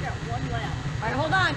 All right, hold on.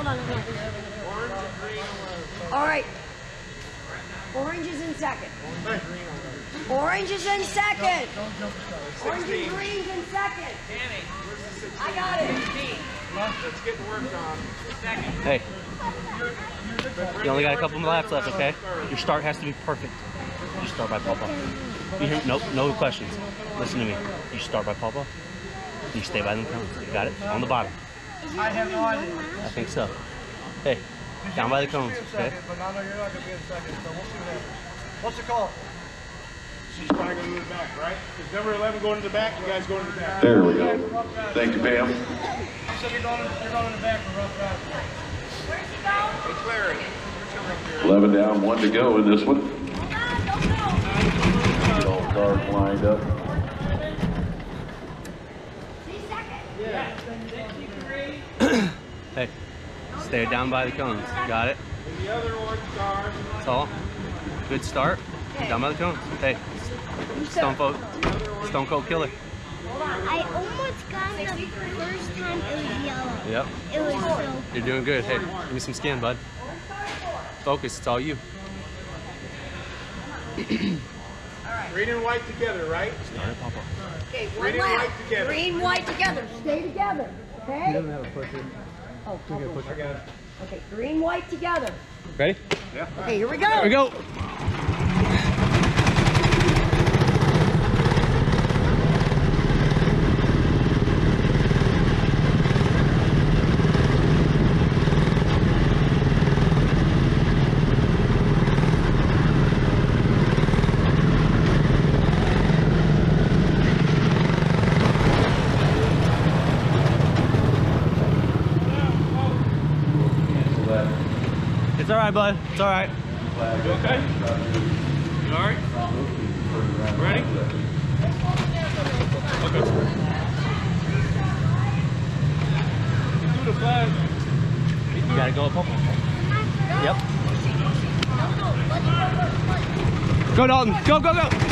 All right. Orange is in second. Orange is in second. Orange and green's in second. I got it. Let's get worked on. Hey, you only got a couple more laps left, okay? Your start has to be perfect. You start by Papa. You hear? Nope, no questions. Listen to me. You start by Papa. You stay by them cones. You got it? On the bottom. I have no idea. I think so. Hey, down by the cones, okay? But I know you're not going to be in second, so we'll see what happens. What's the call? She's probably going to move back, right? Is number 11 going to the back? You guys going to the back? There we go. Thank you, Pam. You said you're going in the back for rough ride. Where's he going? Hey, Clary. 11 down, 1 to go in this one. Hold on, don't go. Get all cars lined up. See second. Hey, stay down by the cones. Got it? And the other orange car. That's all. Good start. Down by the cones. Hey, Stone Cold Killer. I almost got it the first time it was yellow. Yep. It was so You're doing good. Hey, give me some skin, bud. Focus. It's all you. Green and white together, right? Okay, Green one and lap. white together. Green, white together. Stay together. Okay? have a pusher. Oh, I got it. okay, green, white together. Ready? Yeah. Okay, here we go. Here we go. It's all right, bud. It's all right. You okay? You all right? Ready? Okay. Do the flag. You gotta go up. Yep. Go, Dalton. Go, go, go.